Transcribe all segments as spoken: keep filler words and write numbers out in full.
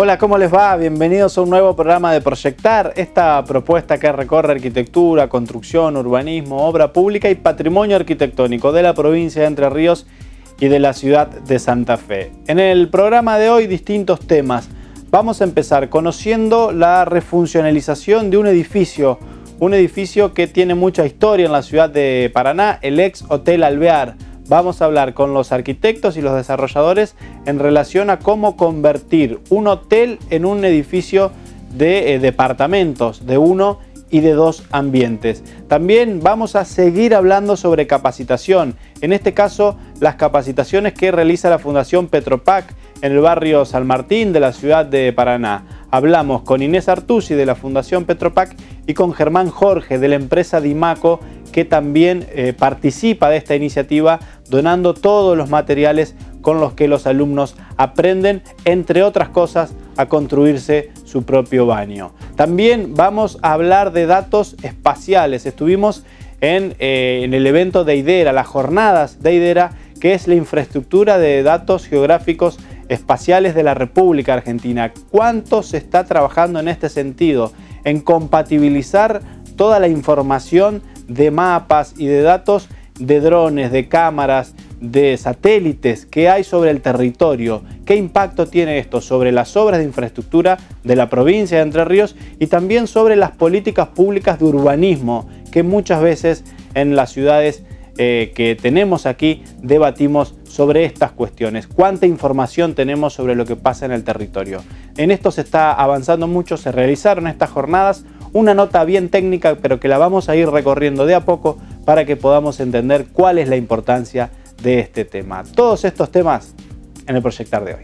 Hola, ¿cómo les va? Bienvenidos a un nuevo programa de Proyectar, esta propuesta que recorre arquitectura, construcción, urbanismo, obra pública y patrimonio arquitectónico de la provincia de Entre Ríos y de la ciudad de Santa Fe. En el programa de hoy, distintos temas. Vamos a empezar conociendo la refuncionalización de un edificio, un edificio que tiene mucha historia en la ciudad de Paraná, el ex Hotel Alvear. Vamos a hablar con los arquitectos y los desarrolladores en relación a cómo convertir un hotel en un edificio de eh, departamentos, de uno y de dos ambientes. También vamos a seguir hablando sobre capacitación, en este caso las capacitaciones que realiza la Fundación Petropac en el barrio San Martín de la ciudad de Paraná. Hablamos con Inés Artusi de la Fundación Petropac y con Germán Jorge de la empresa Dimaco, que también eh, participa de esta iniciativa donando todos los materiales con los que los alumnos aprenden, entre otras cosas, a construirse su propio baño. También vamos a hablar de datos espaciales. Estuvimos en, eh, en el evento de IDERA, las jornadas de IDERA, que es la infraestructura de datos geográficos espaciales de la República Argentina. ¿Cuánto se está trabajando en este sentido? En compatibilizar toda la información de mapas y de datos de drones, de cámaras, de satélites que hay sobre el territorio. ¿Qué impacto tiene esto sobre las obras de infraestructura de la provincia de Entre Ríos y también sobre las políticas públicas de urbanismo que muchas veces en las ciudades eh, que tenemos aquí debatimos sobre estas cuestiones? ¿Cuánta información tenemos sobre lo que pasa en el territorio? En esto se está avanzando mucho, se realizaron estas jornadas. Una nota bien técnica, pero que la vamos a ir recorriendo de a poco para que podamos entender cuál es la importancia de este tema. Todos estos temas en el Proyectar de hoy.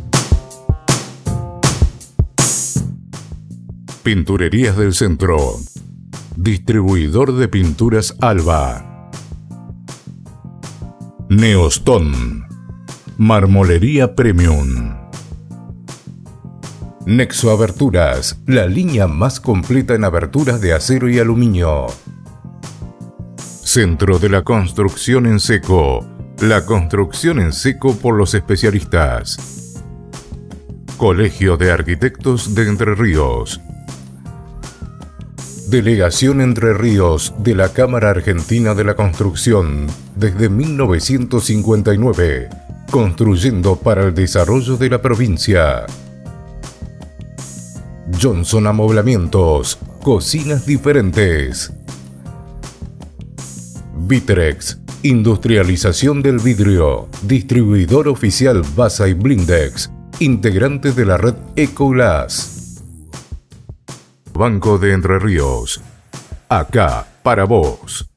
Pinturerías del Centro. Distribuidor de pinturas Alba. Neostón. Marmolería Premium. Nexo Aberturas, la línea más completa en aberturas de acero y aluminio. Centro de la Construcción en Seco, la construcción en seco por los especialistas. Colegio de Arquitectos de Entre Ríos. Delegación Entre Ríos de la Cámara Argentina de la Construcción desde mil novecientos cincuenta y nueve, construyendo para el desarrollo de la provincia. Johnson Amoblamientos, cocinas diferentes. Vitrex, industrialización del vidrio, distribuidor oficial Basa y Blindex, integrante de la red Ecoglass. Banco de Entre Ríos, acá para vos.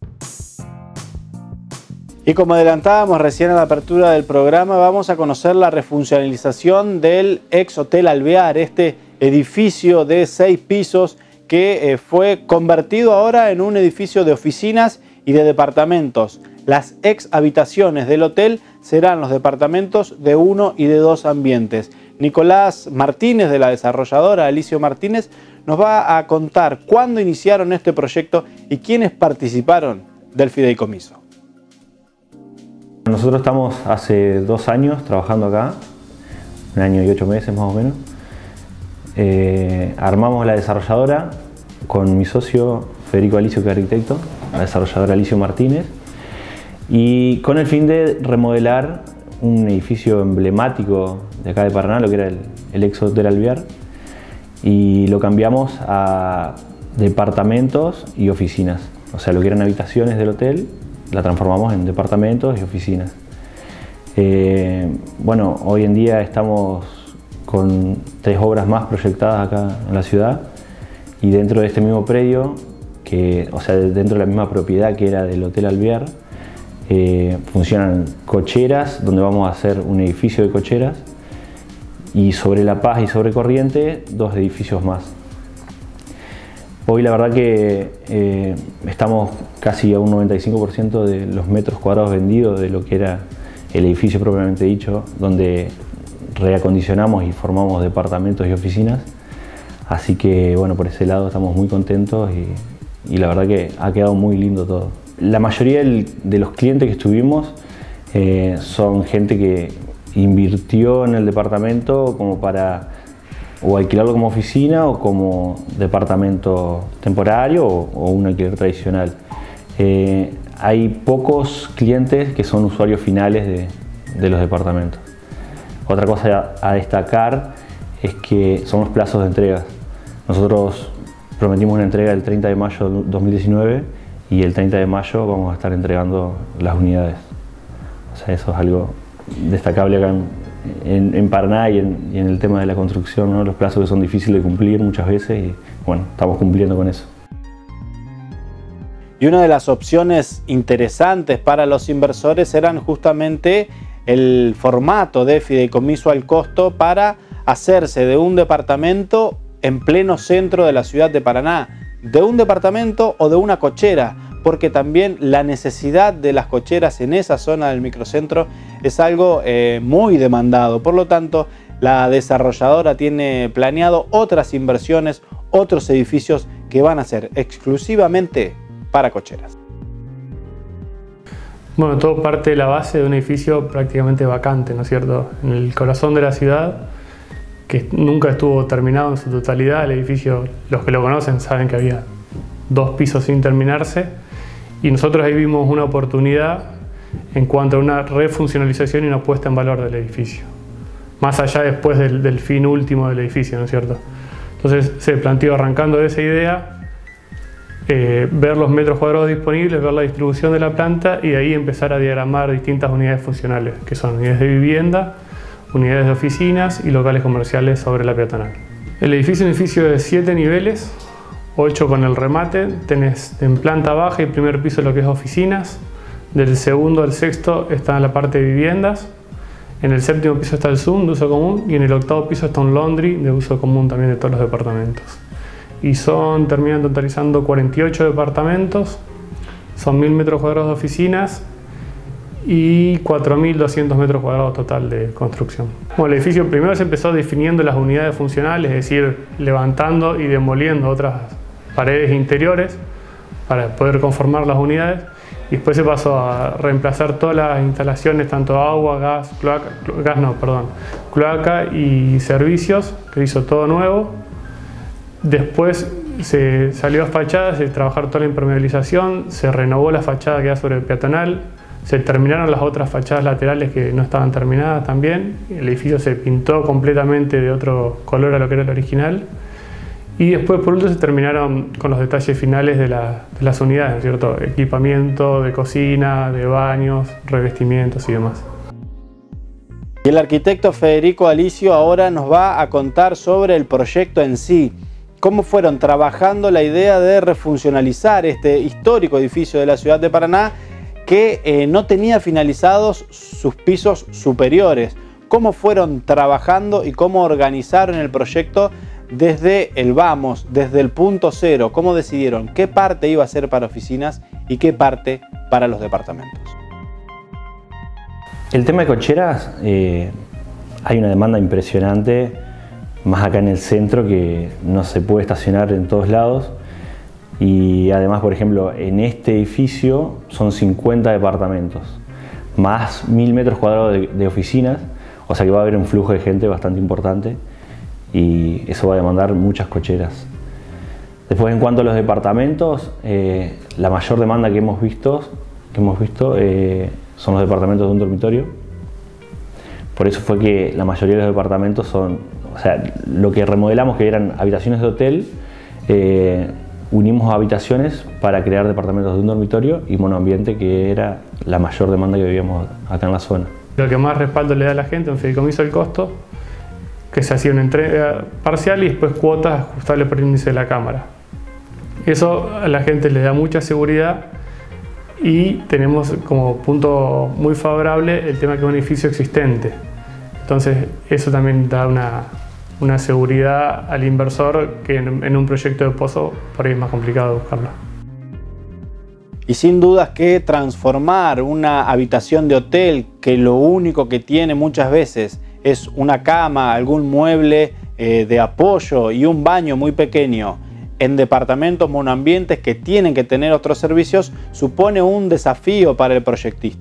Y como adelantábamos recién a la apertura del programa, vamos a conocer la refuncionalización del ex Hotel Alvear, este edificio de seis pisos que eh, fue convertido ahora en un edificio de oficinas y de departamentos. Las ex habitaciones del hotel serán los departamentos de uno y de dos ambientes. Nicolás Martínez, de la desarrolladora Alicio Martínez, nos va a contar cuándo iniciaron este proyecto y quiénes participaron del fideicomiso. Nosotros estamos hace dos años trabajando acá, un año y ocho meses más o menos. Eh, armamos la desarrolladora con mi socio Federico Alicio, que es arquitecto, la desarrolladora Alicio Martínez, y con el fin de remodelar un edificio emblemático de acá de Paraná, lo que era el, el ex Hotel Alvear, y lo cambiamos a departamentos y oficinas. O sea, lo que eran habitaciones del hotel, la transformamos en departamentos y oficinas. Eh, bueno, hoy en día estamos con tres obras más proyectadas acá en la ciudad y dentro de este mismo predio, que, o sea, dentro de la misma propiedad que era del Hotel Alvear, eh, funcionan cocheras, donde vamos a hacer un edificio de cocheras, y sobre La Paz y sobre Corriente, dos edificios más. Hoy la verdad que eh, estamos casi a un noventa y cinco por ciento de los metros cuadrados vendidos de lo que era el edificio propiamente dicho, donde reacondicionamos y formamos departamentos y oficinas. Así que bueno, por ese lado estamos muy contentos y, y la verdad que ha quedado muy lindo todo. La mayoría del, de los clientes que estuvimos eh, son gente que invirtió en el departamento como para o alquilarlo como oficina o como departamento temporario o, o un alquiler tradicional. Eh, hay pocos clientes que son usuarios finales de, de los departamentos. Otra cosa a, a destacar es que son los plazos de entrega. Nosotros prometimos una entrega el treinta de mayo de dos mil diecinueve y el treinta de mayo vamos a estar entregando las unidades. O sea, eso es algo destacable acá en, en, en Paraná y en, y en el tema de la construcción, ¿no? Los plazos que son difíciles de cumplir muchas veces y bueno, estamos cumpliendo con eso. Y una de las opciones interesantes para los inversores eran justamente el formato de fideicomiso al costo para hacerse de un departamento en pleno centro de la ciudad de Paraná, de un departamento o de una cochera, porque también la necesidad de las cocheras en esa zona del microcentro es algo eh, muy demandado. Por lo tanto, la desarrolladora tiene planeado otras inversiones, otros edificios que van a ser exclusivamente para cocheras. Bueno, todo parte de la base de un edificio prácticamente vacante, ¿no es cierto? En el corazón de la ciudad, que nunca estuvo terminado en su totalidad. El edificio, los que lo conocen saben que había dos pisos sin terminarse y nosotros ahí vimos una oportunidad en cuanto a una refuncionalización y una puesta en valor del edificio, más allá después del, del fin último del edificio, ¿no es cierto? Entonces se planteó, arrancando de esa idea, eh, ver los metros cuadrados disponibles, ver la distribución de la planta y de ahí empezar a diagramar distintas unidades funcionales, que son unidades de vivienda, unidades de oficinas y locales comerciales sobre la peatonal. El edificio es un edificio de siete niveles, ocho con el remate. Tenés en planta baja y primer piso lo que es oficinas, del segundo al sexto está en la parte de viviendas, en el séptimo piso está el Zoom de uso común y en el octavo piso está un laundry de uso común también de todos los departamentos. Y son, terminan totalizando cuarenta y ocho departamentos, son mil metros cuadrados de oficinas y cuatro mil doscientos metros cuadrados total de construcción. Bueno, el edificio primero se empezó definiendo las unidades funcionales, es decir, levantando y demoliendo otras paredes interiores para poder conformar las unidades. Y después se pasó a reemplazar todas las instalaciones, tanto agua, gas, cloaca, gas no, perdón, cloaca y servicios, que hizo todo nuevo. Después se salió a fachadas, se trabajar toda la impermeabilización, se renovó la fachada que da sobre el peatonal, se terminaron las otras fachadas laterales que no estaban terminadas también. El edificio se pintó completamente de otro color a lo que era el original. Y después, por último, se terminaron con los detalles finales de, la, de las unidades, ¿no es cierto? Equipamiento de cocina, de baños, revestimientos y demás. Y el arquitecto Federico Alicio ahora nos va a contar sobre el proyecto en sí. Cómo fueron trabajando la idea de refuncionalizar este histórico edificio de la ciudad de Paraná que eh, no tenía finalizados sus pisos superiores. Cómo fueron trabajando y cómo organizaron el proyecto desde el vamos, desde el punto cero. Cómo decidieron qué parte iba a ser para oficinas y qué parte para los departamentos. El tema de cocheras, eh, hay una demanda impresionante, más acá en el centro, que no se puede estacionar en todos lados. Y además, por ejemplo, en este edificio son cincuenta departamentos, más mil metros cuadrados de, de oficinas, o sea que va a haber un flujo de gente bastante importante y eso va a demandar muchas cocheras. Después, en cuanto a los departamentos, eh, la mayor demanda que hemos visto, que hemos visto eh, son los departamentos de un dormitorio. Por eso fue que la mayoría de los departamentos son, o sea, lo que remodelamos, que eran habitaciones de hotel, eh, unimos habitaciones para crear departamentos de un dormitorio y monoambiente, que era la mayor demanda que vivíamos acá en la zona. Lo que más respaldo le da a la gente, un fideicomiso del costo, que se hacía una entrega parcial y después cuotas ajustables por el índice de la Cámara. Eso a la gente le da mucha seguridad y tenemos como punto muy favorable el tema que es un edificio existente. Entonces eso también da una, una seguridad al inversor que en, en un proyecto de pozo por ahí es más complicado buscarlo. Y sin dudas que transformar una habitación de hotel, que lo único que tiene muchas veces es una cama, algún mueble eh, de apoyo y un baño muy pequeño, en departamentos monoambientes que tienen que tener otros servicios, supone un desafío para el proyectista.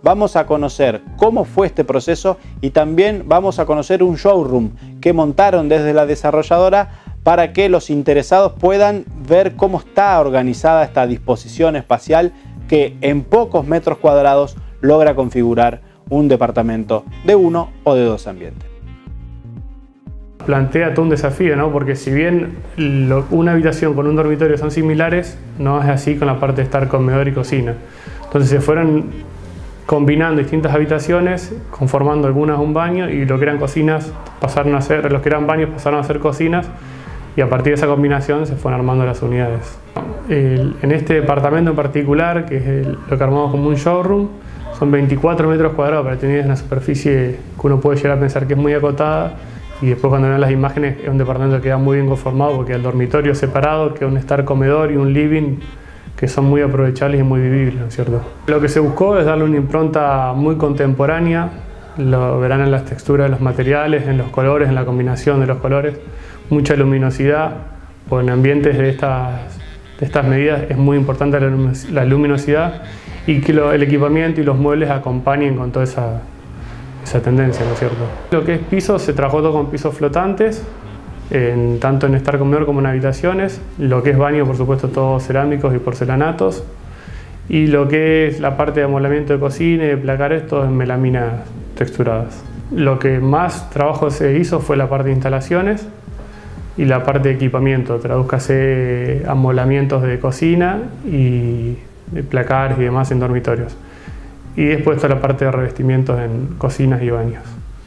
vamos a conocer cómo fue este proceso y también vamos a conocer un showroom que montaron desde la desarrolladora para que los interesados puedan ver cómo está organizada esta disposición espacial que en pocos metros cuadrados logra configurar un departamento de uno o de dos ambientes. Plantea todo un desafío, ¿no? Porque si bien lo, una habitación con un dormitorio son similares, no es así con la parte de estar comedor y cocina. Entonces se fueron combinando distintas habitaciones, conformando algunas un baño, y lo que eran cocinas pasaron a ser, los que eran baños pasaron a ser cocinas, y a partir de esa combinación se fueron armando las unidades. El, en este departamento en particular, que es el, lo que armamos como un showroom, son veinticuatro metros cuadrados, para tener una superficie que uno puede llegar a pensar que es muy acotada, y después cuando ven las imágenes es un departamento que queda muy bien conformado porque el dormitorio separado, que un estar comedor y un living que son muy aprovechables y muy vivibles, ¿no es cierto? Lo que se buscó es darle una impronta muy contemporánea, lo verán en las texturas de los materiales, en los colores, en la combinación de los colores, mucha luminosidad, porque en ambientes de estas, de estas medidas es muy importante la, la luminosidad y que lo, el equipamiento y los muebles acompañen con toda esa, esa tendencia, ¿no es cierto? Lo que es pisos, se trabajó todo con pisos flotantes, En, tanto en estar comedor como en habitaciones. Lo que es baño, por supuesto, todos cerámicos y porcelanatos, y lo que es la parte de amoblamiento de cocina y de placares, todo en melaminas texturadas. Lo que más trabajo se hizo fue la parte de instalaciones y la parte de equipamiento, tradúzcase amoblamientos de cocina y de placares y demás en dormitorios, y después toda la parte de revestimientos en cocinas y baños.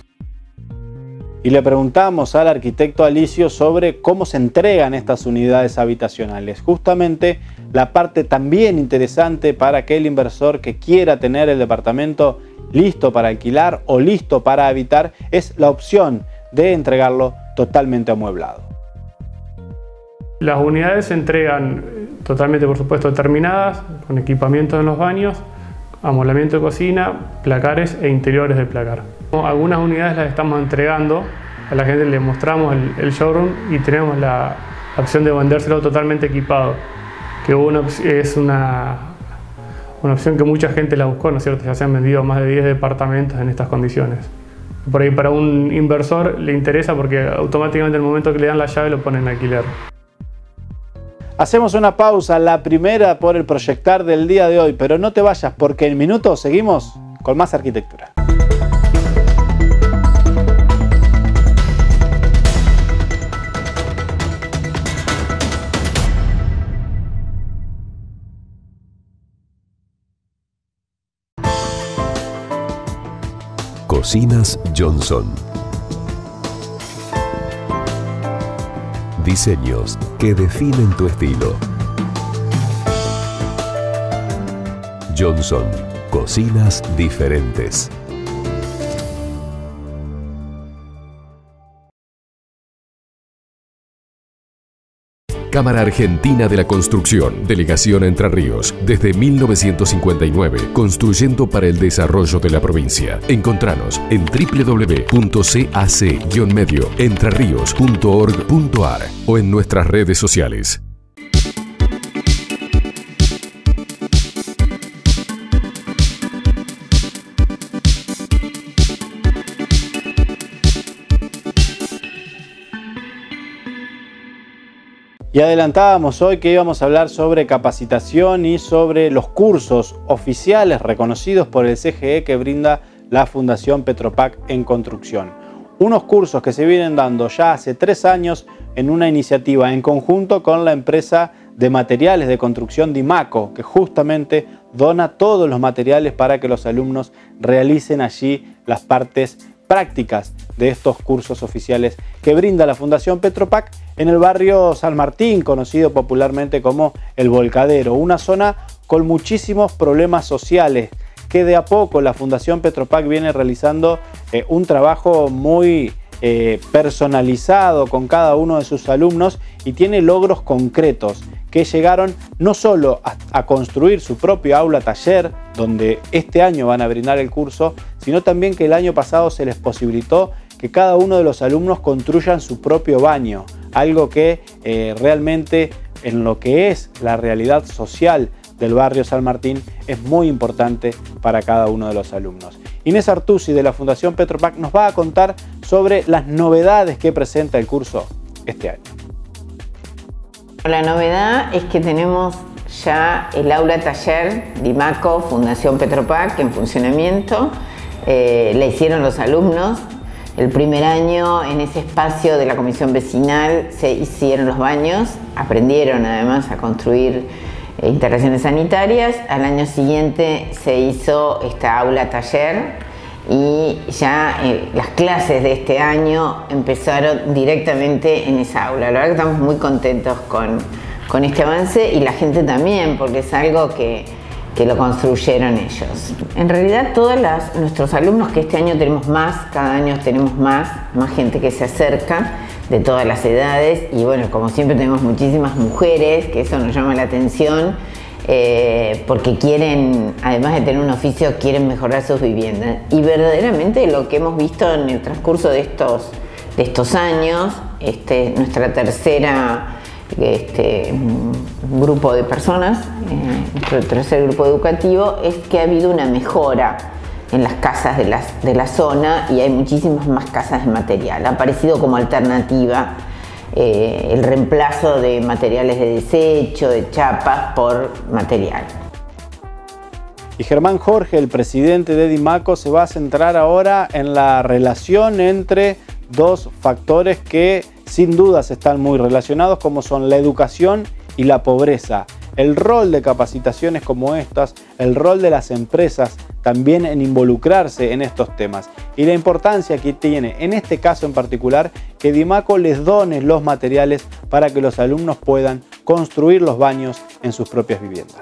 Y le preguntamos al arquitecto Alicio sobre cómo se entregan estas unidades habitacionales. Justamente la parte también interesante para aquel inversor que quiera tener el departamento listo para alquilar o listo para habitar es la opción de entregarlo totalmente amueblado. Las unidades se entregan totalmente, por supuesto, terminadas, con equipamiento en los baños, amoblamiento de cocina, placares e interiores de placar. Algunas unidades las estamos entregando, a la gente le mostramos el, el showroom y tenemos la opción de vendérselo totalmente equipado, que una, es una, una opción que mucha gente la buscó, ¿no es cierto? Ya se han vendido más de diez departamentos en estas condiciones. Por ahí para un inversor le interesa porque automáticamente en el momento que le dan la llave lo ponen en alquiler. Hacemos una pausa, la primera por el proyectar del día de hoy, pero no te vayas porque en minutos seguimos con más arquitectura. Cocinas Johnson. Diseños que definen tu estilo. Johnson, cocinas diferentes. Cámara Argentina de la Construcción, Delegación Entre Ríos, desde mil novecientos cincuenta y nueve, construyendo para el desarrollo de la provincia. Encontranos en w w w punto cac guion medio entrerríos punto org punto ar o en nuestras redes sociales. Y adelantábamos hoy que íbamos a hablar sobre capacitación y sobre los cursos oficiales reconocidos por el C G E que brinda la Fundación Petropac en construcción. Unos cursos que se vienen dando ya hace tres años en una iniciativa en conjunto con la empresa de materiales de construcción Dimaco, que justamente dona todos los materiales para que los alumnos realicen allí las partes prácticas de estos cursos oficiales que brinda la Fundación Petropac en el barrio San Martín, conocido popularmente como El Volcadero, una zona con muchísimos problemas sociales que de a poco la Fundación Petropac viene realizando eh, un trabajo muy eh, personalizado con cada uno de sus alumnos y tiene logros concretos que llegaron no solo a, a construir su propio aula taller, donde este año van a brindar el curso, sino también que el año pasado se les posibilitó que cada uno de los alumnos construyan su propio baño, algo que eh, realmente en lo que es la realidad social del barrio San Martín es muy importante para cada uno de los alumnos. Inés Artusi de la Fundación Petropac nos va a contar sobre las novedades que presenta el curso este año. La novedad es que tenemos ya el aula taller Dimaco Fundación Petropac en funcionamiento. Eh, la hicieron los alumnos. El primer año en ese espacio de la comisión vecinal se hicieron los baños, aprendieron además a construir eh, instalaciones sanitarias. Al año siguiente se hizo esta aula taller y ya eh, las clases de este año empezaron directamente en esa aula. La verdad que estamos muy contentos con, con este avance y la gente también, porque es algo que, que lo construyeron ellos. En realidad todos las, nuestros alumnos, que este año tenemos más, cada año tenemos más, más gente que se acerca de todas las edades y bueno, como siempre tenemos muchísimas mujeres, que eso nos llama la atención. Eh, porque quieren, además de tener un oficio, quieren mejorar sus viviendas. Y verdaderamente lo que hemos visto en el transcurso de estos, de estos años, este, nuestra tercera este, grupo de personas, eh, nuestro tercer grupo educativo, es que ha habido una mejora en las casas de la, de la zona y hay muchísimas más casas de material. Ha aparecido como alternativa Eh, el reemplazo de materiales de desecho, de chapas, por material. Y Germán Jorge, el presidente de Dimaco, se va a centrar ahora en la relación entre dos factores que sin dudas están muy relacionados, como son la educación y la pobreza. El rol de capacitaciones como estas, el rol de las empresas también en involucrarse en estos temas y la importancia que tiene en este caso en particular que Dimaco les done los materiales para que los alumnos puedan construir los baños en sus propias viviendas.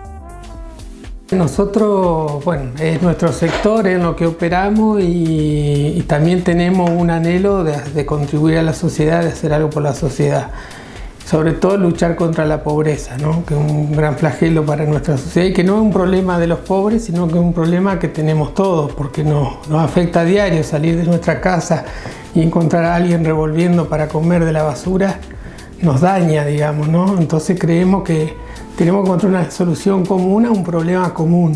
Nosotros, bueno, es nuestro sector en lo que operamos y, y también tenemos un anhelo de, de contribuir a la sociedad, de hacer algo por la sociedad. Sobre todo luchar contra la pobreza, ¿no? Que es un gran flagelo para nuestra sociedad y que no es un problema de los pobres, sino que es un problema que tenemos todos, porque nos, nos afecta a diario salir de nuestra casa y encontrar a alguien revolviendo para comer de la basura, nos daña, digamos, ¿no? Entonces creemos que tenemos que encontrar una solución común a un problema común.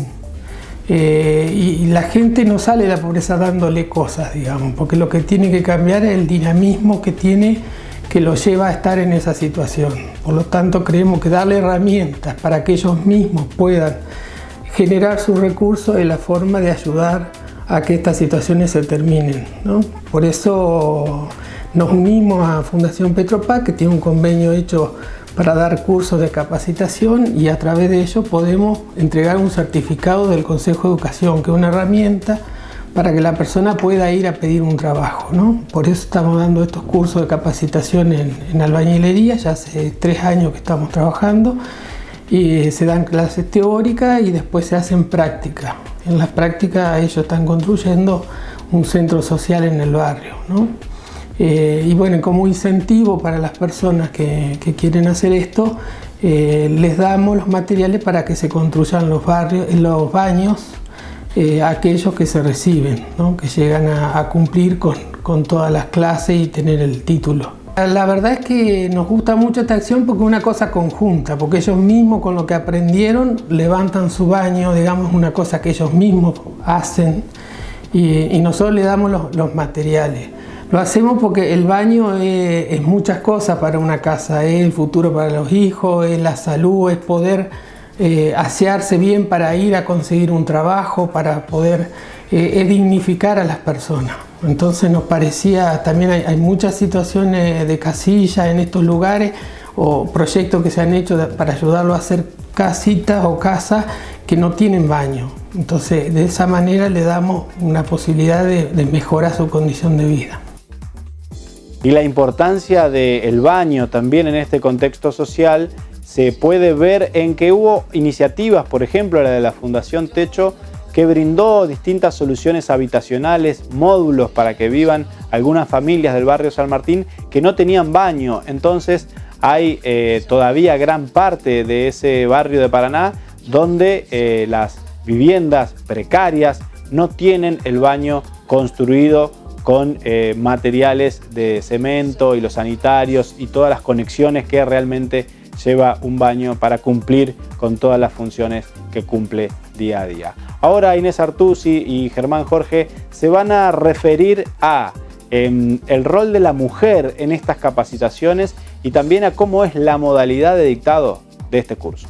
Eh, y, y la gente no sale de la pobreza dándole cosas, digamos, porque lo que tiene que cambiar es el dinamismo que tiene, que los lleva a estar en esa situación. Por lo tanto, creemos que darle herramientas para que ellos mismos puedan generar sus recursos es la forma de ayudar a que estas situaciones se terminen, ¿no? Por eso nos unimos a Fundación Petropac, que tiene un convenio hecho para dar cursos de capacitación y a través de ello podemos entregar un certificado del Consejo de Educación, que es una herramienta para que la persona pueda ir a pedir un trabajo, ¿no? Por eso estamos dando estos cursos de capacitación en, en albañilería, ya hace tres años que estamos trabajando, y se dan clases teóricas y después se hacen prácticas. En las prácticas ellos están construyendo un centro social en el barrio, ¿no? Eh, y bueno, como incentivo para las personas que, que quieren hacer esto, eh, les damos los materiales para que se construyan los, barrios, los baños, Eh, aquellos que se reciben, ¿no? Que llegan a, a cumplir con, con todas las clases y tener el título. La verdad es que nos gusta mucho esta acción porque es una cosa conjunta, porque ellos mismos con lo que aprendieron levantan su baño, digamos, una cosa que ellos mismos hacen y, y nosotros le damos los, los materiales. Lo hacemos porque el baño es, es muchas cosas para una casa, es el futuro para los hijos, es la salud, es poder Eh, asearse bien para ir a conseguir un trabajo, para poder eh, dignificar a las personas. Entonces nos parecía, también hay, hay muchas situaciones de casilla en estos lugares o proyectos que se han hecho de, para ayudarlo a hacer casitas o casas que no tienen baño. Entonces de esa manera le damos una posibilidad de, de mejorar su condición de vida. Y la importancia del baño también en este contexto social se puede ver en que hubo iniciativas, por ejemplo la de la Fundación Techo, que brindó distintas soluciones habitacionales, módulos para que vivan algunas familias del barrio San Martín que no tenían baño. Entonces hay eh, todavía gran parte de ese barrio de Paraná donde eh, las viviendas precarias no tienen el baño construido con eh, materiales de cemento y los sanitarios y todas las conexiones que realmente lleva un baño para cumplir con todas las funciones que cumple día a día. Ahora Inés Artusi y Germán Jorge se van a referir a eh, el rol de la mujer en estas capacitaciones y también a cómo es la modalidad de dictado de este curso.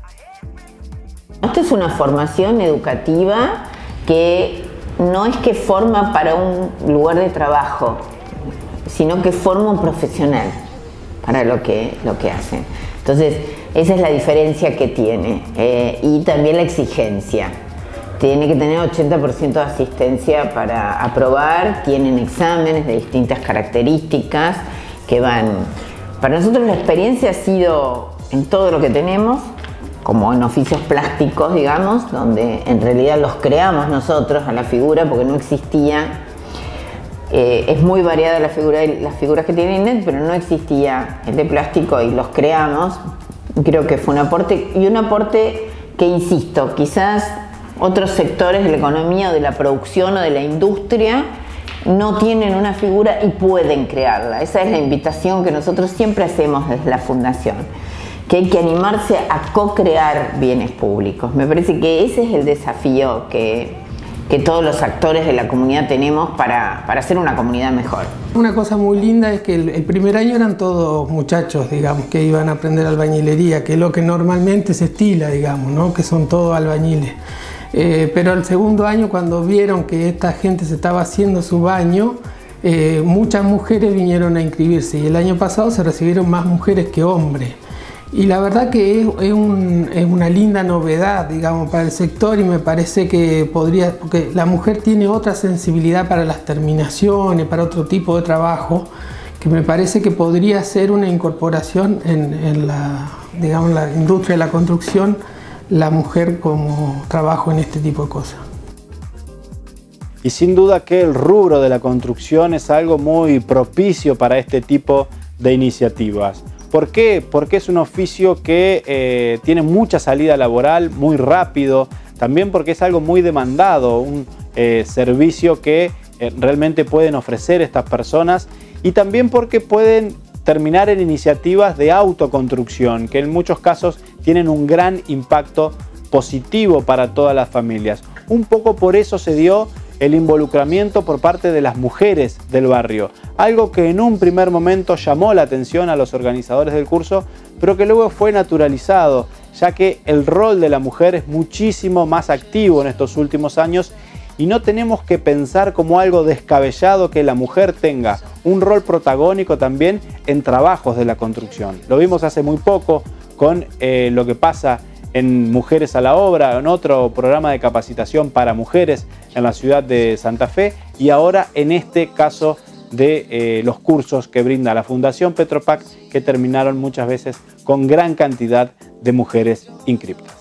Esto es una formación educativa que no es que forma para un lugar de trabajo, sino que forma un profesional para lo que, lo que hacen. Entonces, esa es la diferencia que tiene. Eh, y también la exigencia. Tiene que tener ochenta por ciento de asistencia para aprobar, tienen exámenes de distintas características que van... Para nosotros la experiencia ha sido en todo lo que tenemos, como en oficios plásticos, digamos, donde en realidad los creamos nosotros a la figura porque no existía. Eh, es muy variada la figura, las figuras que tiene Inés, pero no existía el de plástico y los creamos. Creo que fue un aporte, y un aporte que, insisto, quizás otros sectores de la economía o de la producción o de la industria no tienen una figura y pueden crearla. Esa es la invitación que nosotros siempre hacemos desde la Fundación, que hay que animarse a co-crear bienes públicos. Me parece que ese es el desafío que, que todos los actores de la comunidad tenemos para, para hacer una comunidad mejor. Una cosa muy linda es que el, el primer año eran todos muchachos, digamos, que iban a aprender albañilería, que es lo que normalmente se estila, digamos, ¿no? Que son todos albañiles. Eh, pero el segundo año, cuando vieron que esta gente se estaba haciendo su baño, eh, muchas mujeres vinieron a inscribirse y el año pasado se recibieron más mujeres que hombres. Y la verdad que es, es, un, es una linda novedad, digamos, para el sector, y me parece que podría, porque la mujer tiene otra sensibilidad para las terminaciones, para otro tipo de trabajo, que me parece que podría ser una incorporación en, en la, digamos, la industria de la construcción, la mujer como trabajo en este tipo de cosas. Y sin duda que el rubro de la construcción es algo muy propicio para este tipo de iniciativas. ¿Por qué? Porque es un oficio que eh, tiene mucha salida laboral, muy rápido, también porque es algo muy demandado, un eh, servicio que eh, realmente pueden ofrecer estas personas, y también porque pueden terminar en iniciativas de autoconstrucción, que en muchos casos tienen un gran impacto positivo para todas las familias. Un poco por eso se dio el involucramiento por parte de las mujeres del barrio, algo que en un primer momento llamó la atención a los organizadores del curso, pero que luego fue naturalizado, ya que el rol de la mujer es muchísimo más activo en estos últimos años y no tenemos que pensar como algo descabellado que la mujer tenga un rol protagónico también en trabajos de la construcción. Lo vimos hace muy poco con eh, lo que pasa en Mujeres a la Obra, en otro programa de capacitación para mujeres en la ciudad de Santa Fe, y ahora en este caso de eh, los cursos que brinda la Fundación Petropac, que terminaron muchas veces con gran cantidad de mujeres inscriptas.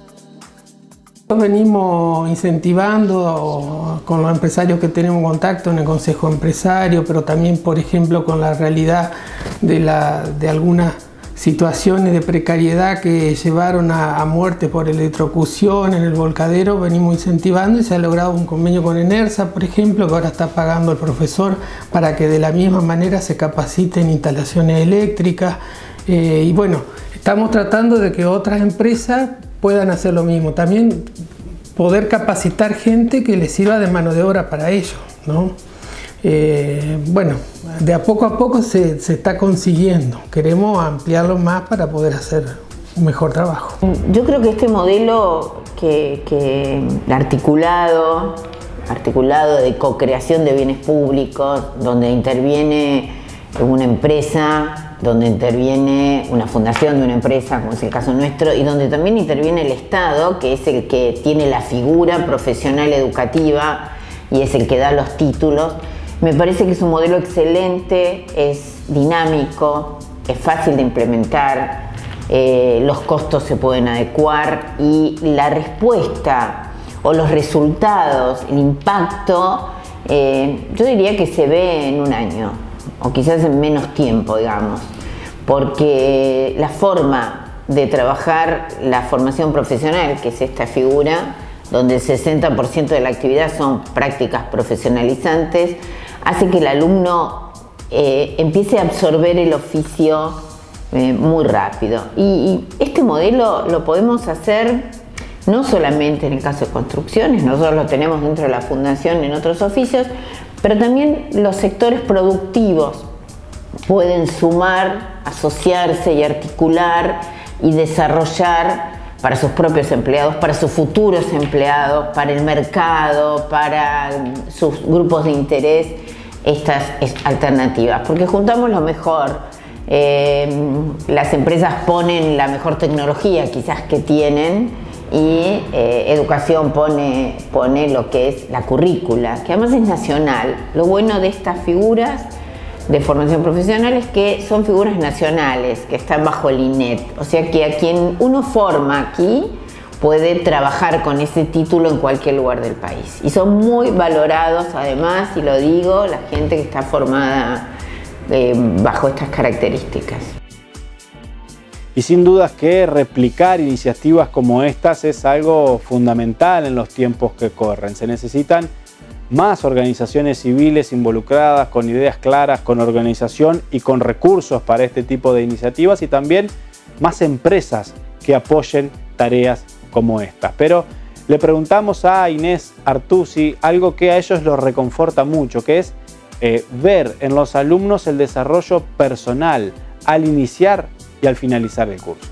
Venimos incentivando con los empresarios que tenemos contacto en el Consejo Empresario, pero también, por ejemplo, con la realidad de, la, de algunas situaciones de precariedad que llevaron a, a muerte por electrocución en el volcadero. Venimos incentivando y se ha logrado un convenio con ENERSA, por ejemplo, que ahora está pagando el profesor para que de la misma manera se capacite en instalaciones eléctricas. Eh, y bueno, estamos tratando de que otras empresas puedan hacer lo mismo. También poder capacitar gente que les sirva de mano de obra para ellos, ¿no? Eh, bueno, de a poco a poco se, se está consiguiendo. Queremos ampliarlo más para poder hacer un mejor trabajo. Yo creo que este modelo que, que articulado, articulado de co-creación de bienes públicos, donde interviene una empresa, donde interviene una fundación de una empresa, como es el caso nuestro, y donde también interviene el Estado, que es el que tiene la figura profesional educativa y es el que da los títulos. Me parece que es un modelo excelente, es dinámico, es fácil de implementar, eh, los costos se pueden adecuar y la respuesta o los resultados, el impacto, eh, yo diría que se ve en un año o quizás en menos tiempo, digamos, porque la forma de trabajar la formación profesional, que es esta figura, donde el sesenta por ciento de la actividad son prácticas profesionalizantes, hace que el alumno eh, empiece a absorber el oficio eh, muy rápido. Y, y este modelo lo podemos hacer no solamente en el caso de construcciones, nosotros lo tenemos dentro de la fundación en otros oficios, pero también los sectores productivos pueden sumar, asociarse y articular y desarrollar para sus propios empleados, para sus futuros empleados, para el mercado, para sus grupos de interés, estas alternativas, porque juntamos lo mejor. Eh, las empresas ponen la mejor tecnología quizás que tienen y eh, educación pone, pone lo que es la currícula, que además es nacional. Lo bueno de estas figuras de formación profesional es que son figuras nacionales, que están bajo el I N E T, o sea que a quien uno forma aquí puede trabajar con ese título en cualquier lugar del país. Y son muy valorados además, y lo digo, la gente que está formada eh, bajo estas características. Y sin dudas que replicar iniciativas como estas es algo fundamental en los tiempos que corren. Se necesitan más organizaciones civiles involucradas, con ideas claras, con organización y con recursos para este tipo de iniciativas, y también más empresas que apoyen tareas como estas. Pero le preguntamos a Inés Artusi algo que a ellos los reconforta mucho, que es eh, ver en los alumnos el desarrollo personal al iniciar y al finalizar el curso.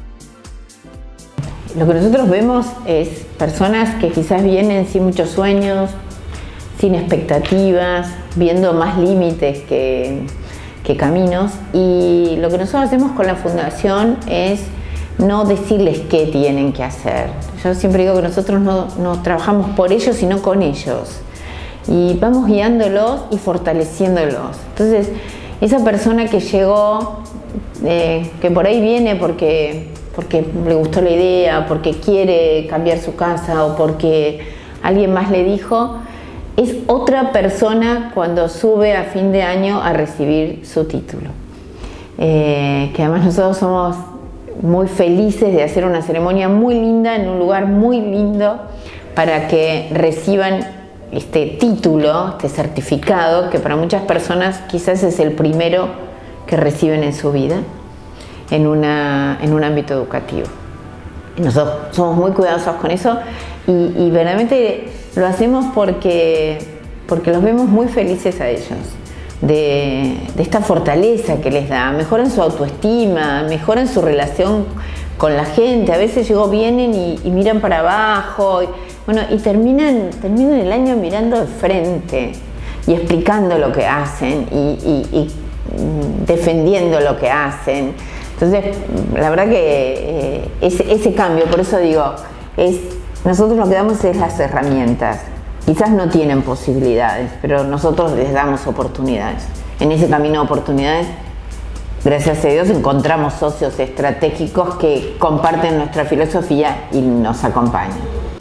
Lo que nosotros vemos es personas que quizás vienen sin muchos sueños, sin expectativas, viendo más límites que, que caminos, y lo que nosotros hacemos con la fundación es no decirles qué tienen que hacer. Yo siempre digo que nosotros no, no trabajamos por ellos, sino con ellos, y vamos guiándolos y fortaleciéndolos. Entonces, esa persona que llegó, eh, que por ahí viene porque, porque le gustó la idea, porque quiere cambiar su casa o porque alguien más le dijo, es otra persona cuando sube a fin de año a recibir su título. Eh, que además nosotros somos muy felices de hacer una ceremonia muy linda en un lugar muy lindo para que reciban este título, este certificado, que para muchas personas quizás es el primero que reciben en su vida en, una, en un ámbito educativo. Nosotros somos muy cuidadosos con eso y, y verdaderamente lo hacemos porque, porque los vemos muy felices a ellos, de, de esta fortaleza que les da, mejoran su autoestima, mejoran su relación con la gente. A veces llegó, vienen y, y miran para abajo, y, bueno, y terminan, terminan el año mirando de frente y explicando lo que hacen y, y, y defendiendo lo que hacen. Entonces, la verdad que eh, ese, ese cambio, por eso digo, es, nosotros lo que damos es las herramientas. Quizás no tienen posibilidades, pero nosotros les damos oportunidades. En ese camino de oportunidades, gracias a Dios, encontramos socios estratégicos que comparten nuestra filosofía y nos acompañan.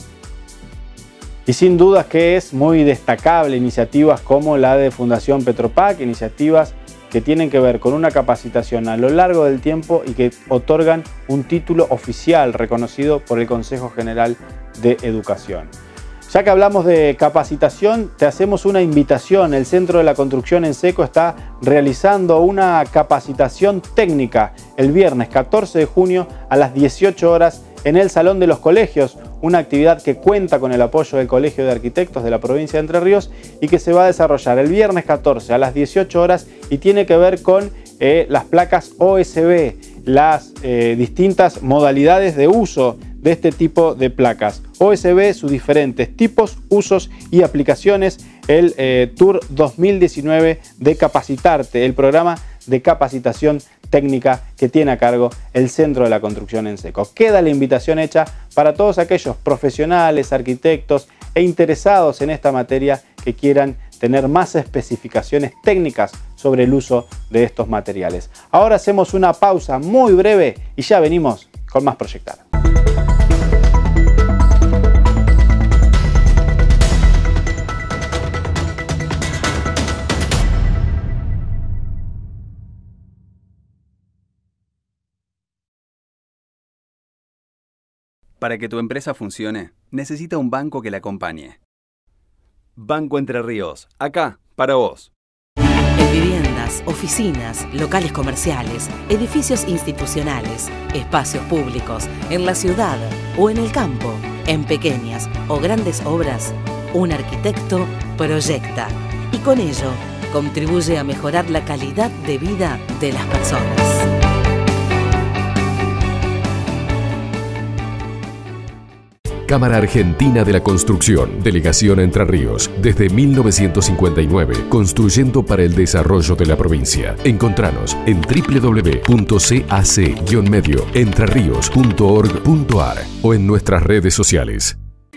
Y sin dudas que es muy destacable iniciativas como la de Fundación Petropac, iniciativas que tienen que ver con una capacitación a lo largo del tiempo y que otorgan un título oficial reconocido por el Consejo General de Educación. Ya que hablamos de capacitación, te hacemos una invitación. El Centro de la Construcción Enseco está realizando una capacitación técnica el viernes catorce de junio a las dieciocho horas en el Salón de los Colegios, una actividad que cuenta con el apoyo del Colegio de Arquitectos de la provincia de Entre Ríos y que se va a desarrollar el viernes catorce a las dieciocho horas y tiene que ver con eh, las placas O S B, las eh, distintas modalidades de uso de este tipo de placas. O S B, sus diferentes tipos, usos y aplicaciones, el eh, Tour dos mil diecinueve de Capacitarte, el programa de capacitación técnica que tiene a cargo el Centro de la Construcción Enseco. Queda la invitación hecha para todos aquellos profesionales, arquitectos e interesados en esta materia que quieran tener más especificaciones técnicas sobre el uso de estos materiales. Ahora hacemos una pausa muy breve y ya venimos con más Proyectar. Para que tu empresa funcione, necesita un banco que la acompañe. Banco Entre Ríos, acá, para vos. En vivienda, viviendas, oficinas, locales comerciales, edificios institucionales, espacios públicos, en la ciudad o en el campo, en pequeñas o grandes obras, un arquitecto proyecta y con ello contribuye a mejorar la calidad de vida de las personas. Cámara Argentina de la Construcción, Delegación Entre Ríos, desde mil novecientos cincuenta y nueve, construyendo para el desarrollo de la provincia. Encontranos en w w w punto cac guion medio entrerrios punto org punto ar o en nuestras redes sociales.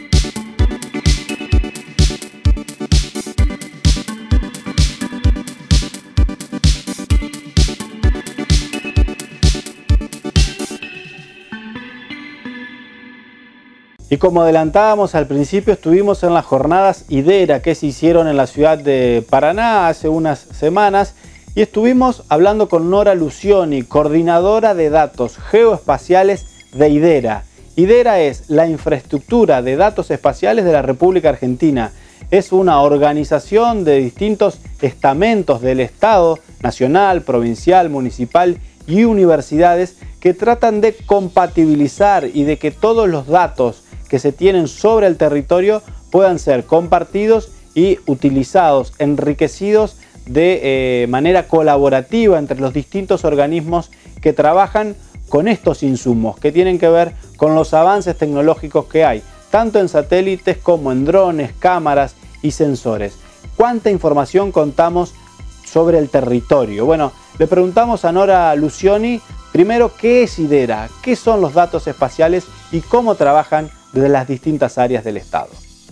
Y como adelantábamos al principio, estuvimos en las jornadas IDERA que se hicieron en la ciudad de Paraná hace unas semanas y estuvimos hablando con Nora Lucioni, coordinadora de datos geoespaciales de IDERA. IDERA es la infraestructura de datos espaciales de la República Argentina. Es una organización de distintos estamentos del Estado, nacional, provincial, municipal y universidades que tratan de compatibilizar y de que todos los datos que se tienen sobre el territorio puedan ser compartidos y utilizados, enriquecidos de eh, manera colaborativa entre los distintos organismos que trabajan con estos insumos que tienen que ver con los avances tecnológicos que hay, tanto en satélites como en drones, cámaras y sensores. ¿Cuánta información contamos sobre el territorio? Bueno, le preguntamos a Nora Lucioni primero qué es IDERA, qué son los datos espaciales y cómo trabajan desde las distintas áreas del Estado.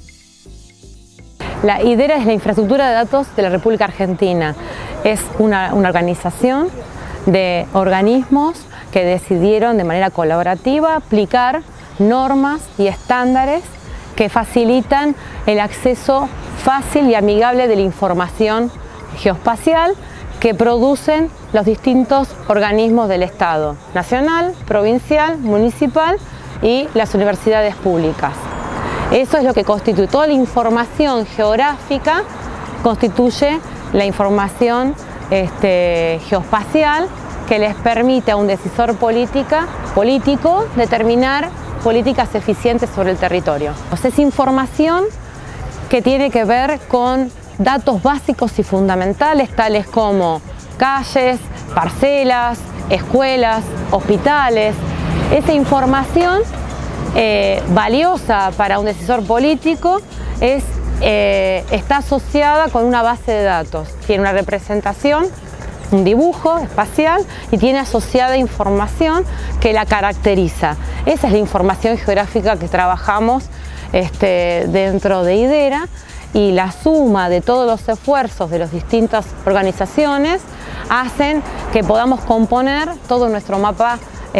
La IDERA es la infraestructura de datos de la República Argentina. Es una, una organización de organismos que decidieron de manera colaborativa aplicar normas y estándares que facilitan el acceso fácil y amigable de la información geoespacial que producen los distintos organismos del Estado, nacional, provincial, municipal y las universidades públicas. Eso es lo que constituye, toda la información geográfica constituye la información este, geoespacial que les permite a un decisor política, político determinar políticas eficientes sobre el territorio. O sea, es información que tiene que ver con datos básicos y fundamentales tales como calles, parcelas, escuelas, hospitales. Esa información eh, valiosa para un decisor político es, eh, está asociada con una base de datos. Tiene una representación, un dibujo espacial y tiene asociada información que la caracteriza. Esa es la información geográfica que trabajamos este, dentro de IDERA y la suma de todos los esfuerzos de las distintas organizaciones hacen que podamos componer todo nuestro mapa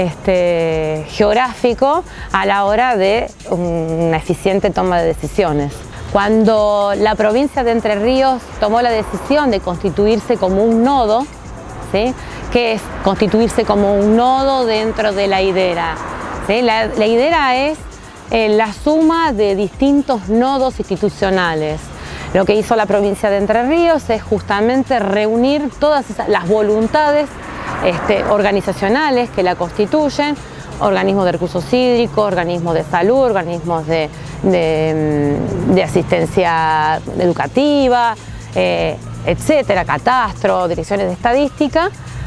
Este, geográfico a la hora de una eficiente toma de decisiones. Cuando la provincia de Entre Ríos tomó la decisión de constituirse como un nodo, ¿sí? ¿Qué es constituirse como un nodo dentro de la IDERA? ¿Sí? La, la IDERA es eh, la suma de distintos nodos institucionales. Lo que hizo la provincia de Entre Ríos es justamente reunir todas esas, las voluntades Este, organizacionales que la constituyen, organismos de recursos hídricos, organismos de salud, organismos de, de, de asistencia educativa, eh, etcétera, catastro, direcciones de estadística,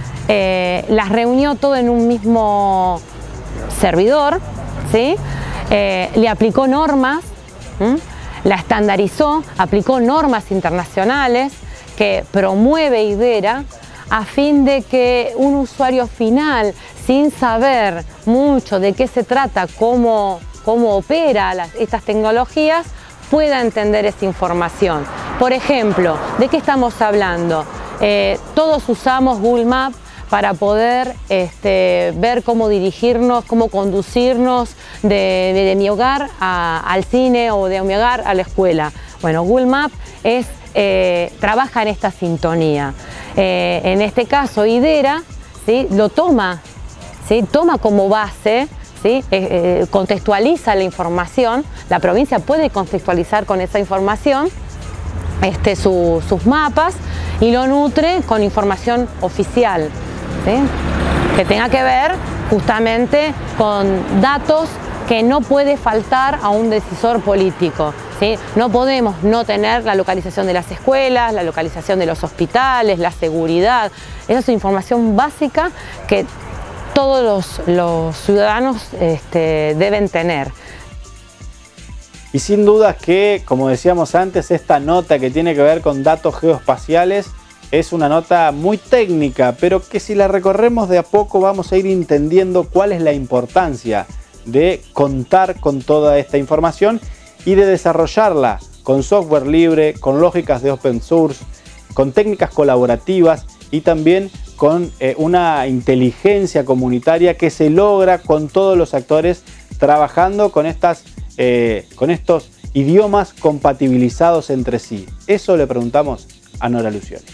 eh, las reunió todo en un mismo servidor, ¿sí? eh, le aplicó normas, ¿sí? La estandarizó, aplicó normas internacionales que promueve IDERA a fin de que un usuario final, sin saber mucho de qué se trata, cómo, cómo opera las, estas tecnologías, pueda entender esa información. Por ejemplo, ¿de qué estamos hablando? Eh, todos usamos Google Maps para poder este, ver cómo dirigirnos, cómo conducirnos de, de, de mi hogar a, al cine o de mi hogar a la escuela. Bueno, Google Maps es, eh, trabaja en esta sintonía. Eh, en este caso, IDERA, ¿sí? lo toma, ¿sí? toma como base, ¿sí? eh, eh, contextualiza la información, la provincia puede contextualizar con esa información este, su, sus mapas y lo nutre con información oficial, ¿sí? Que tenga que ver justamente con datos que no puede faltar a un decisor político, ¿sí? No podemos no tener la localización de las escuelas, la localización de los hospitales, la seguridad. Esa es información básica que todos los, los ciudadanos este, deben tener. Y sin duda que, como decíamos antes, esta nota que tiene que ver con datos geoespaciales es una nota muy técnica, pero que si la recorremos de a poco vamos a ir entendiendo cuál es la importancia de contar con toda esta información y de desarrollarla con software libre, con lógicas de open source, con técnicas colaborativas y también con eh, una inteligencia comunitaria que se logra con todos los actores trabajando con, estas, eh, con estos idiomas compatibilizados entre sí. Eso le preguntamos a Nora Lucioni.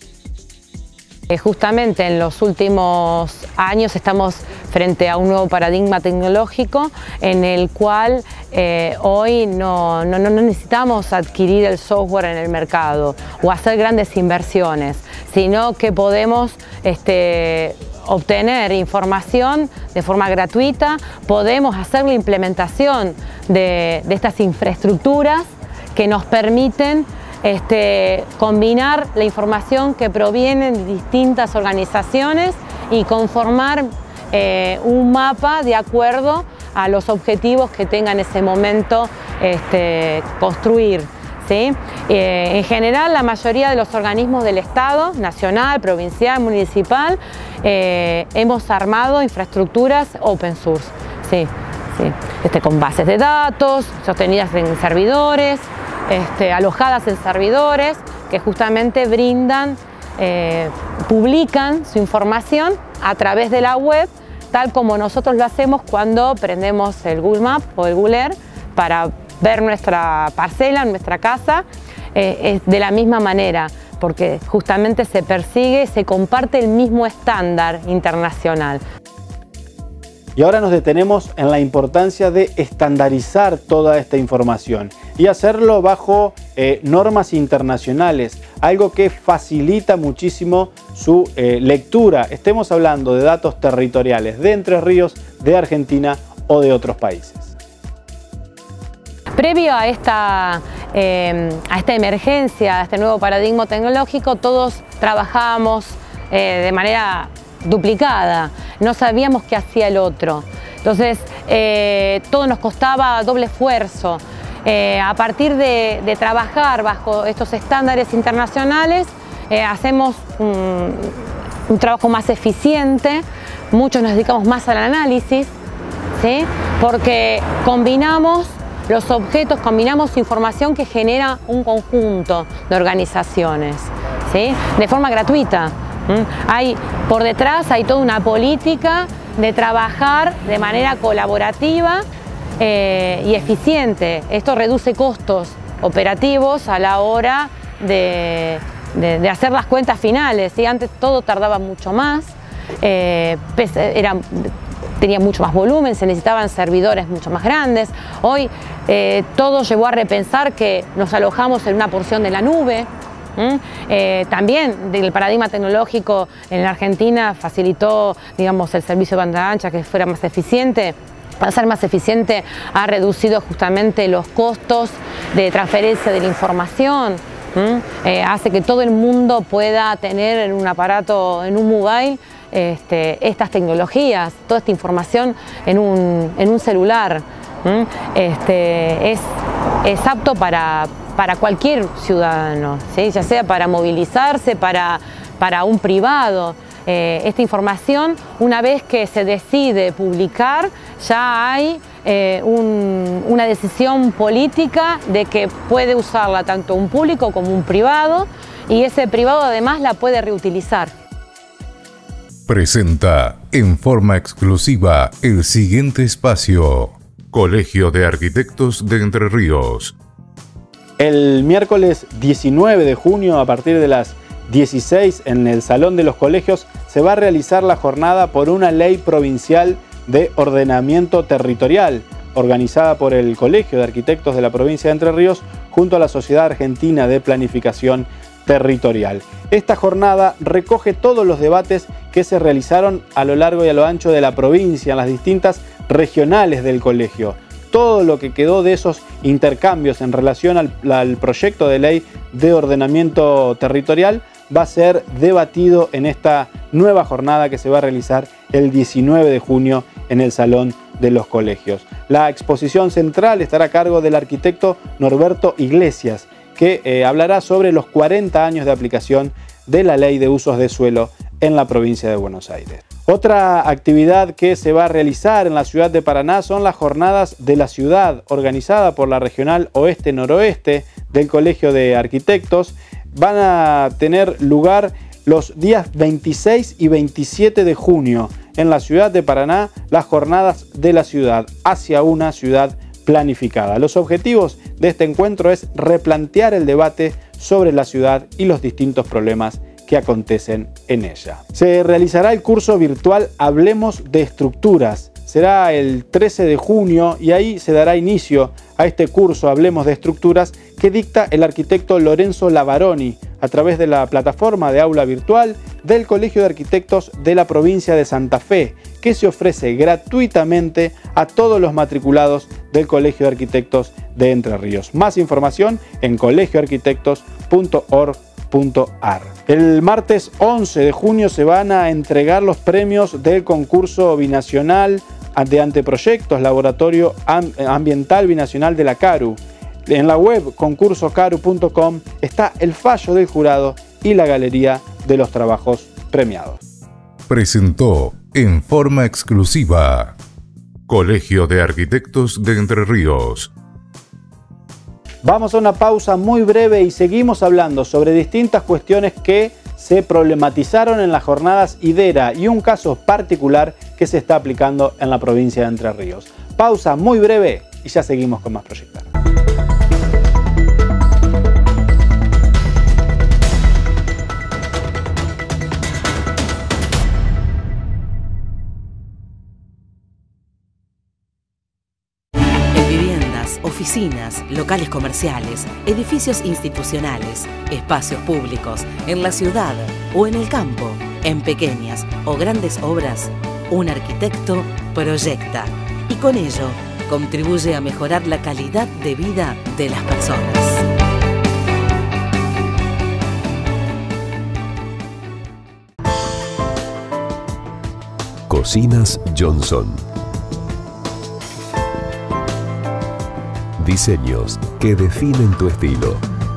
Justamente en los últimos años estamos frente a un nuevo paradigma tecnológico en el cual eh, hoy no, no, no necesitamos adquirir el software en el mercado o hacer grandes inversiones, sino que podemos este, obtener información de forma gratuita, podemos hacer la implementación de, de estas infraestructuras que nos permiten Este, combinar la información que proviene de distintas organizaciones y conformar eh, un mapa de acuerdo a los objetivos que tenga en ese momento este, construir, ¿sí? Eh, en general, la mayoría de los organismos del Estado, nacional, provincial, municipal, eh, hemos armado infraestructuras open source, ¿sí? Sí. Este, con bases de datos, sostenidas en servidores, Este, alojadas en servidores que justamente brindan, eh, publican su información a través de la web, tal como nosotros lo hacemos cuando prendemos el Google Maps o el Google Earth para ver nuestra parcela, nuestra casa, eh, es de la misma manera, porque justamente se persigue, se comparte el mismo estándar internacional. Y ahora nos detenemos en la importancia de estandarizar toda esta información y hacerlo bajo eh, normas internacionales, algo que facilita muchísimo su eh, lectura. Estemos hablando de datos territoriales de Entre Ríos, de Argentina o de otros países. Previo a esta, eh, a esta emergencia, a este nuevo paradigma tecnológico, todos trabajábamos eh, de manera duplicada, no sabíamos qué hacía el otro, entonces eh, todo nos costaba doble esfuerzo. Eh, a partir de, de trabajar bajo estos estándares internacionales, eh, hacemos un, un trabajo más eficiente, muchos nos dedicamos más al análisis, ¿sí? Porque combinamos los objetos, combinamos información que genera un conjunto de organizaciones, ¿sí? De forma gratuita. Hay, por detrás hay toda una política de trabajar de manera colaborativa eh, y eficiente. Esto reduce costos operativos a la hora de, de, de hacer las cuentas finales, ¿sí? Antes todo tardaba mucho más, eh, era, tenía mucho más volumen, se necesitaban servidores mucho más grandes. Hoy eh, todo llevó a repensar que nos alojamos en una porción de la nube. ¿Mm? Eh, también el paradigma tecnológico en la Argentina facilitó, digamos, el servicio de banda ancha que fuera más eficiente. Para ser más eficiente ha reducido justamente los costos de transferencia de la información. ¿Mm? Eh, hace que todo el mundo pueda tener en un aparato, en un mobile, este, estas tecnologías, toda esta información en un, en un celular. ¿Mm? Este, es, es apto para para cualquier ciudadano, ¿sí? Ya sea para movilizarse, para, para un privado. Eh, esta información, una vez que se decide publicar, ya hay eh, un, una decisión política de que puede usarla tanto un público como un privado, y ese privado además la puede reutilizar. Presenta en forma exclusiva el siguiente espacio. Colegio de Arquitectos de Entre Ríos. El miércoles diecinueve de junio, a partir de las dieciséis, en el Salón de los Colegios, se va a realizar la jornada por una ley provincial de ordenamiento territorial, organizada por el Colegio de Arquitectos de la provincia de Entre Ríos, junto a la Sociedad Argentina de Planificación territorial. Esta jornada recoge todos los debates que se realizaron a lo largo y a lo ancho de la provincia, en las distintas regionales del colegio. Todo lo que quedó de esos intercambios en relación al, al proyecto de ley de ordenamiento territorial va a ser debatido en esta nueva jornada que se va a realizar el diecinueve de junio en el Salón de los Colegios. La exposición central estará a cargo del arquitecto Norberto Iglesias, que eh, hablará sobre los cuarenta años de aplicación de la Ley de Usos de Suelo en la provincia de Buenos Aires. Otra actividad que se va a realizar en la ciudad de Paraná son las jornadas de la ciudad, organizada por la Regional Oeste-Noroeste del Colegio de Arquitectos. Van a tener lugar los días veintiséis y veintisiete de junio en la ciudad de Paraná, las jornadas de la ciudad hacia una ciudad planificada. Los objetivos de este encuentro es replantear el debate sobre la ciudad y los distintos problemas que acontecen en ella. Se realizará el curso virtual Hablemos de Estructuras. Será el trece de junio y ahí se dará inicio a este curso Hablemos de Estructuras que dicta el arquitecto Lorenzo Lavaroni a través de la plataforma de aula virtual del Colegio de Arquitectos de la provincia de Santa Fe, que se ofrece gratuitamente a todos los matriculados del Colegio de Arquitectos de Entre Ríos. Más información en colegio arquitectos punto org punto ar. El martes once de junio se van a entregar los premios del concurso binacional de anteproyectos Laboratorio Ambiental Binacional de la CARU. En la web concurso caru punto com está el fallo del jurado y la galería de los trabajos premiados. Presentó en forma exclusiva Colegio de Arquitectos de Entre Ríos. Vamos a una pausa muy breve y seguimos hablando sobre distintas cuestiones que se problematizaron en las jornadas IDERA y un caso particular que se está aplicando en la provincia de Entre Ríos. Pausa muy breve y ya seguimos con más Proyectar. Oficinas, locales comerciales, edificios institucionales, espacios públicos, en la ciudad o en el campo, en pequeñas o grandes obras, un arquitecto proyecta y con ello contribuye a mejorar la calidad de vida de las personas. Cocinas Johnson. Diseños que definen tu estilo.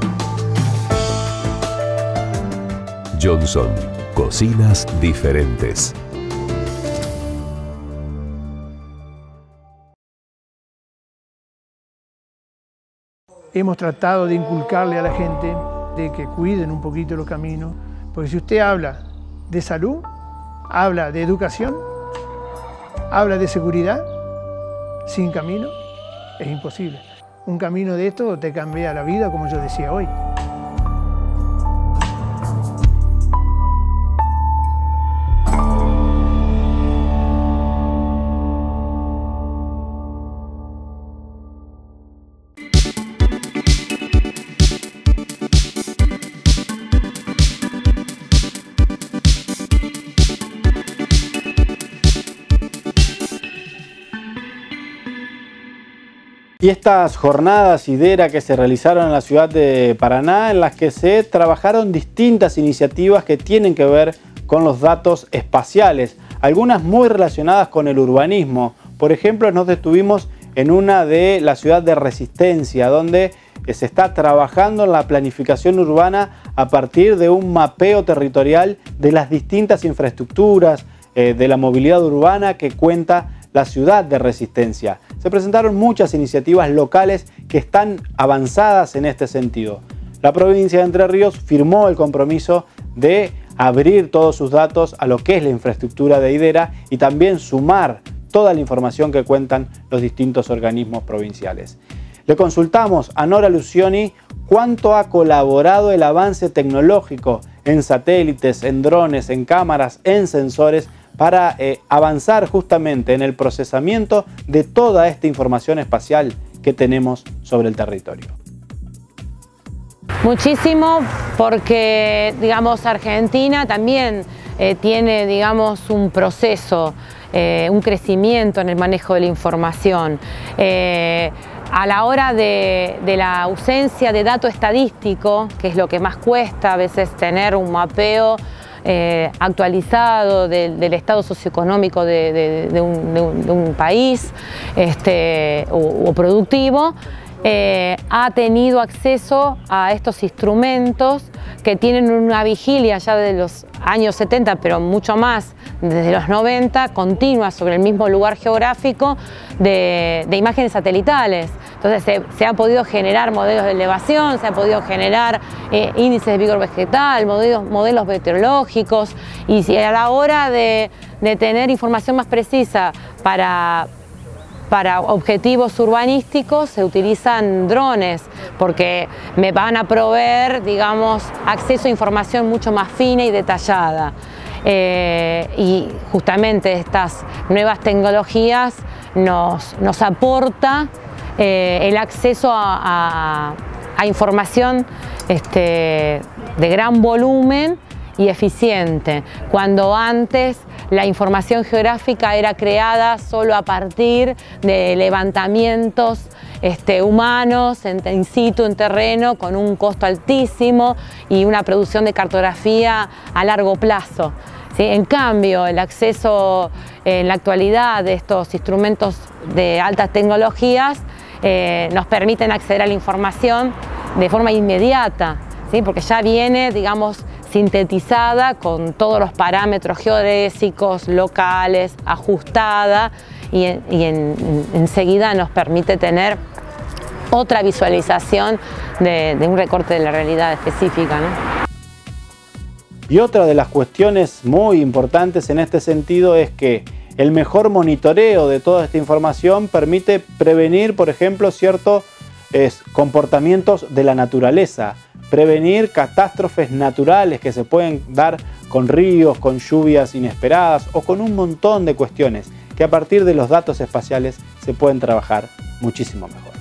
Johnson, cocinas diferentes. Hemos tratado de inculcarle a la gente de que cuiden un poquito los caminos, porque si usted habla de salud, habla de educación, habla de seguridad, sin camino es imposible. Un camino de esto te cambia la vida, como yo decía hoy. Y estas jornadas IDERA que se realizaron en la ciudad de Paraná, en las que se trabajaron distintas iniciativas que tienen que ver con los datos espaciales, algunas muy relacionadas con el urbanismo. Por ejemplo, nos detuvimos en una de la ciudad de Resistencia, donde se está trabajando en la planificación urbana a partir de un mapeo territorial de las distintas infraestructuras, eh, de la movilidad urbana que cuenta la ciudad de Resistencia. Se presentaron muchas iniciativas locales que están avanzadas en este sentido. La provincia de Entre Ríos firmó el compromiso de abrir todos sus datos a lo que es la infraestructura de IDERA y también sumar toda la información que cuentan los distintos organismos provinciales. Le consultamos a Nora Lucioni cuánto ha colaborado el avance tecnológico en satélites, en drones, en cámaras, en sensores para eh, avanzar justamente en el procesamiento de toda esta información espacial que tenemos sobre el territorio. Muchísimo, porque, digamos, Argentina también eh, tiene, digamos, un proceso, eh, un crecimiento en el manejo de la información. Eh, a la hora de, de la ausencia de dato estadístico, que es lo que más cuesta a veces tener un mapeo Eh, actualizado de, del estado socioeconómico de, de, de, un, de, un, de un país este, o, o productivo, eh, ha tenido acceso a estos instrumentos que tienen una vigilia ya de los años setenta, pero mucho más desde los noventa, continua sobre el mismo lugar geográfico de, de imágenes satelitales. Entonces se, se han podido generar modelos de elevación, se han podido generar eh, índices de vigor vegetal, modelos, modelos meteorológicos, y si a la hora de, de tener información más precisa para, para objetivos urbanísticos se utilizan drones, porque me van a proveer, digamos, acceso a información mucho más fina y detallada. Eh, y justamente estas nuevas tecnologías nos, nos aporta Eh, el acceso a, a, a información este, de gran volumen y eficiente, cuando antes la información geográfica era creada solo a partir de levantamientos este, humanos en, in situ, en terreno, con un costo altísimo y una producción de cartografía a largo plazo. ¿Sí? En cambio, el acceso en la actualidad de estos instrumentos de altas tecnologías eh, nos permiten acceder a la información de forma inmediata, ¿sí? Porque ya viene, digamos, sintetizada con todos los parámetros geodésicos, locales, ajustada, y, en, y en, enseguida nos permite tener otra visualización de, de un recorte de la realidad específica, ¿no? Y otra de las cuestiones muy importantes en este sentido es que el mejor monitoreo de toda esta información permite prevenir, por ejemplo, ciertos eh, comportamientos de la naturaleza, prevenir catástrofes naturales que se pueden dar con ríos, con lluvias inesperadas o con un montón de cuestiones que a partir de los datos espaciales se pueden trabajar muchísimo mejor.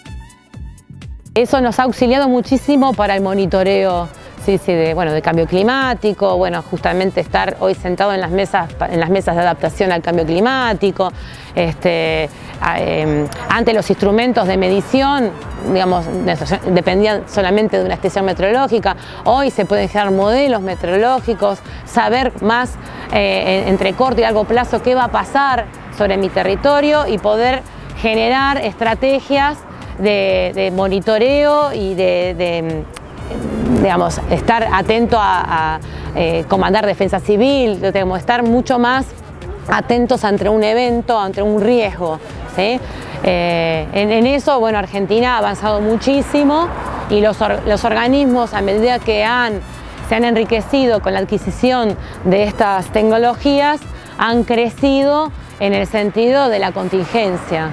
Eso nos ha auxiliado muchísimo para el monitoreo. Sí, sí, de, bueno, de cambio climático, bueno, justamente estar hoy sentado en las mesas, en las mesas de adaptación al cambio climático. Este, eh, antes los instrumentos de medición, digamos, dependían solamente de una estación meteorológica. Hoy se pueden generar modelos meteorológicos, saber más eh, entre corto y largo plazo qué va a pasar sobre mi territorio y poder generar estrategias de, de monitoreo y de, de digamos, estar atento a, a eh, comandar defensa civil, digamos, estar mucho más atentos ante un evento, ante un riesgo, ¿sí? Eh, en, en eso, bueno, Argentina ha avanzado muchísimo y los, or, los organismos, a medida que han, se han enriquecido con la adquisición de estas tecnologías, han crecido en el sentido de la contingencia.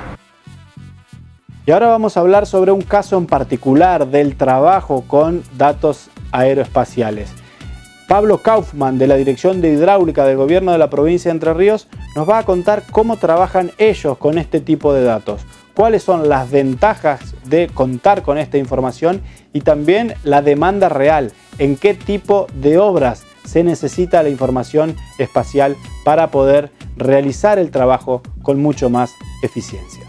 Y ahora vamos a hablar sobre un caso en particular del trabajo con datos aeroespaciales. Pablo Kaufman, de la Dirección de Hidráulica del Gobierno de la Provincia de Entre Ríos, nos va a contar cómo trabajan ellos con este tipo de datos, cuáles son las ventajas de contar con esta información y también la demanda real, en qué tipo de obras se necesita la información espacial para poder realizar el trabajo con mucho más eficiencia.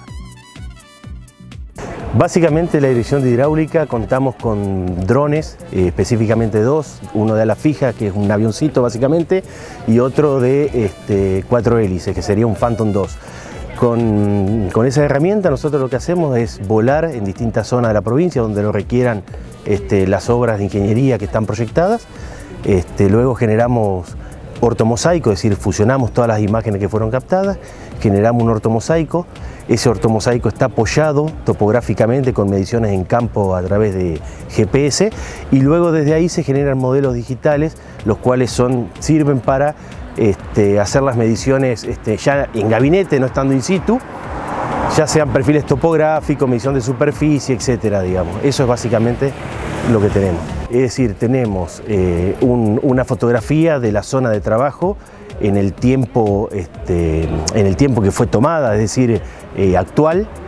Básicamente la Dirección de Hidráulica contamos con drones, eh, específicamente dos, uno de ala fija, que es un avioncito básicamente, y otro de este, cuatro hélices, que sería un Phantom dos. Con, con esa herramienta nosotros lo que hacemos es volar en distintas zonas de la provincia donde lo requieran este, las obras de ingeniería que están proyectadas. Este, luego generamos ortomosaico, es decir, fusionamos todas las imágenes que fueron captadas, generamos un ortomosaico. Ese ortomosaico está apoyado topográficamente con mediciones en campo a través de G P S y luego desde ahí se generan modelos digitales, los cuales son, sirven para este, hacer las mediciones este, ya en gabinete, no estando in situ, ya sean perfiles topográficos, medición de superficie, etcétera, digamos. Eso es básicamente lo que tenemos. Es decir, tenemos eh, un, una fotografía de la zona de trabajo en el tiempo, este, en el tiempo que fue tomada, es decir, eh, actual.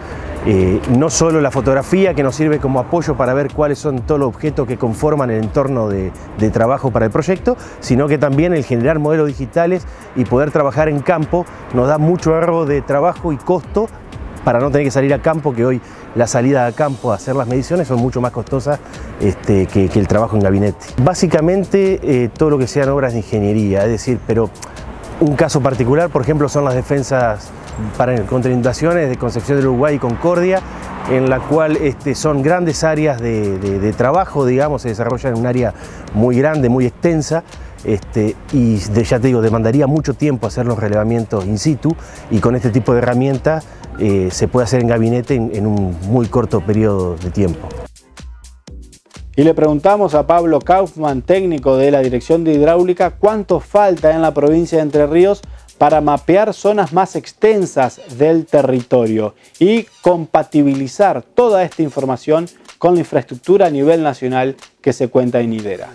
eh, no solo la fotografía que nos sirve como apoyo para ver cuáles son todos los objetos que conforman el entorno de, de trabajo para el proyecto, sino que también el generar modelos digitales y poder trabajar en campo nos da mucho ahorro de trabajo y costo para no tener que salir a campo, que hoy la salida a campo a hacer las mediciones son mucho más costosas este, que, que el trabajo en gabinete. Básicamente eh, todo lo que sean obras de ingeniería, es decir, pero un caso particular, por ejemplo, son las defensas para contra inundaciones de Concepción del Uruguay y Concordia, en la cual este, son grandes áreas de, de, de trabajo, digamos, se desarrollan en un área muy grande, muy extensa, este, y de, ya te digo, demandaría mucho tiempo hacer los relevamientos in situ, y con este tipo de herramientas eh, se puede hacer en gabinete en, en un muy corto periodo de tiempo. Y le preguntamos a Pablo Kaufman, técnico de la Dirección de Hidráulica, cuánto falta en la provincia de Entre Ríos para mapear zonas más extensas del territorio y compatibilizar toda esta información con la infraestructura a nivel nacional que se cuenta en Hidera.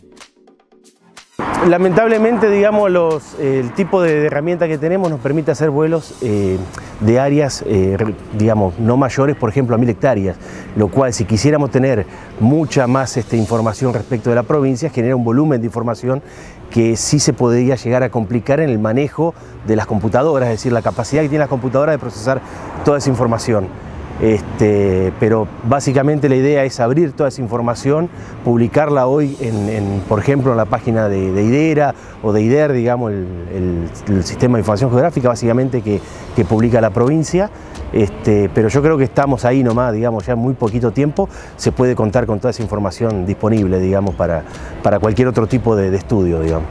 Lamentablemente, digamos, los, eh, el tipo de herramienta que tenemos nos permite hacer vuelos eh, de áreas, eh, digamos, no mayores, por ejemplo, a mil hectáreas, lo cual, si quisiéramos tener mucha más este, información respecto de la provincia, genera un volumen de información que sí se podría llegar a complicar en el manejo de las computadoras, es decir, la capacidad que tiene las computadoras de procesar toda esa información. Este, pero básicamente la idea es abrir toda esa información, publicarla hoy, en, en, por ejemplo, en la página de, de Hidera o de Hider, digamos, el, el, el sistema de información geográfica, básicamente, que, que publica la provincia. Este, pero yo creo que estamos ahí nomás, digamos, ya en muy poquito tiempo se puede contar con toda esa información disponible, digamos, para, para cualquier otro tipo de, de estudio, digamos.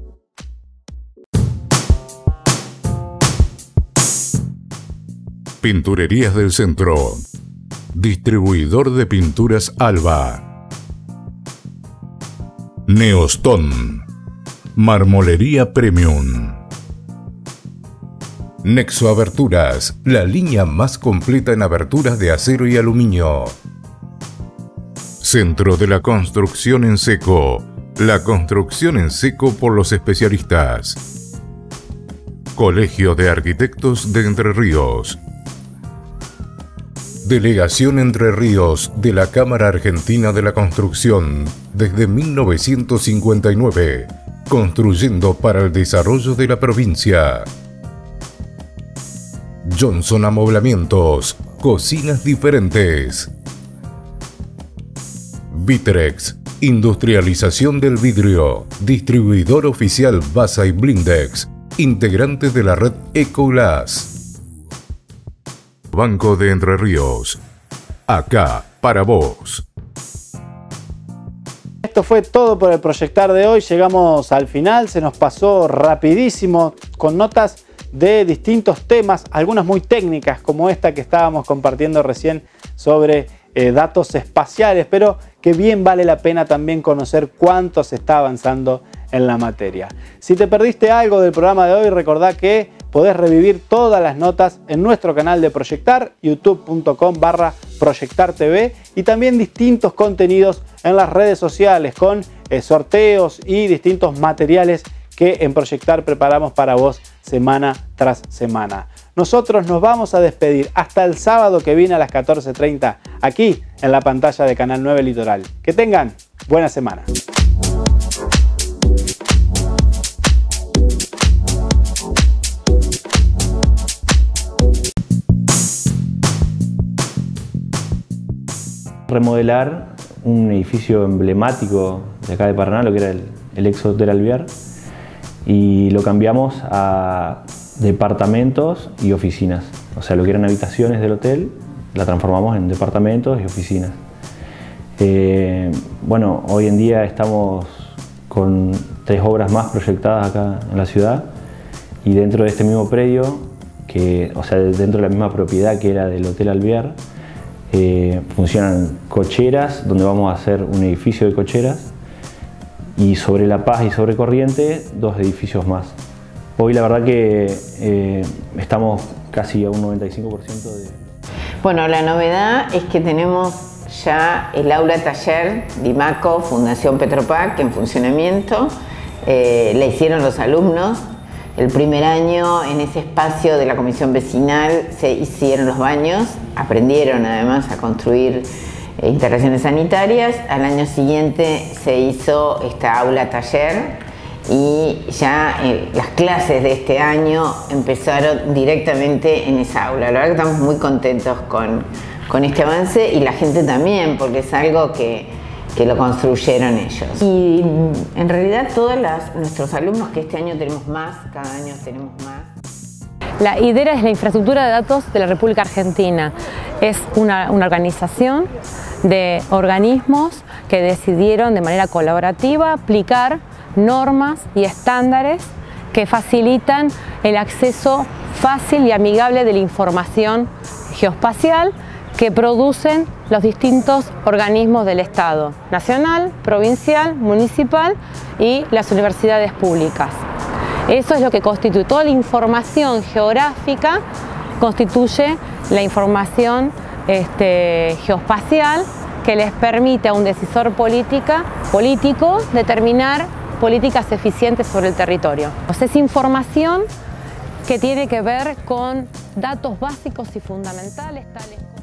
Pinturerías del Centro. Distribuidor de pinturas Alba. Neostone. Marmolería Premium. Nexo Aberturas, la línea más completa en aberturas de acero y aluminio. Centro de la Construcción en Seco. La construcción en seco por los especialistas. Colegio de Arquitectos de Entre Ríos. Delegación Entre Ríos de la Cámara Argentina de la Construcción desde mil novecientos cincuenta y nueve, construyendo para el desarrollo de la provincia. Johnson Amoblamientos, cocinas diferentes. Vitrex, industrialización del vidrio, distribuidor oficial Basa y Blindex, integrante de la red Ecoglass. Banco de Entre Ríos, acá para vos. Esto fue todo por el Proyectar de hoy. Llegamos al final, se nos pasó rapidísimo con notas de distintos temas, algunas muy técnicas como esta que estábamos compartiendo recién sobre eh, datos espaciales, pero que bien vale la pena también conocer cuánto se está avanzando en la materia. Si te perdiste algo del programa de hoy, recordá que podés revivir todas las notas en nuestro canal de Proyectar, youtube punto com barra Proyectar T V, y también distintos contenidos en las redes sociales con eh, sorteos y distintos materiales que en Proyectar preparamos para vos semana tras semana. Nosotros nos vamos a despedir hasta el sábado que viene a las catorce treinta aquí en la pantalla de Canal nueve Litoral. Que tengan buena semana. Remodelar un edificio emblemático de acá de Paraná, lo que era el, el ex Hotel Alvear, y lo cambiamos a departamentos y oficinas. O sea, lo que eran habitaciones del hotel, la transformamos en departamentos y oficinas. Eh, bueno, hoy en día estamos con tres obras más proyectadas acá en la ciudad, y dentro de este mismo predio, que, o sea, dentro de la misma propiedad que era del Hotel Alvear, Eh, funcionan cocheras, donde vamos a hacer un edificio de cocheras, y sobre La Paz y sobre Corrientes, dos edificios más. Hoy la verdad que eh, estamos casi a un noventa y cinco por ciento de... Bueno, la novedad es que tenemos ya el aula taller de IMACO Fundación Petropac en funcionamiento. Eh, la hicieron los alumnos. El primer año en ese espacio de la comisión vecinal se hicieron los baños, aprendieron además a construir eh, instalaciones sanitarias. Al año siguiente se hizo esta aula taller y ya eh, las clases de este año empezaron directamente en esa aula. La verdad que estamos muy contentos con, con este avance y la gente también, porque es algo que que lo construyeron ellos. Y en realidad todos las, nuestros alumnos, que este año tenemos más, cada año tenemos más. La I D E R A es la infraestructura de datos de la República Argentina. Es una, una organización de organismos que decidieron de manera colaborativa aplicar normas y estándares que facilitan el acceso fácil y amigable de la información geoespacial que producen los distintos organismos del Estado, nacional, provincial, municipal y las universidades públicas. Eso es lo que constituye, toda la información geográfica constituye la información este, geoespacial que les permite a un decisor política, político determinar políticas eficientes sobre el territorio. O sea, es información que tiene que ver con datos básicos y fundamentales tales como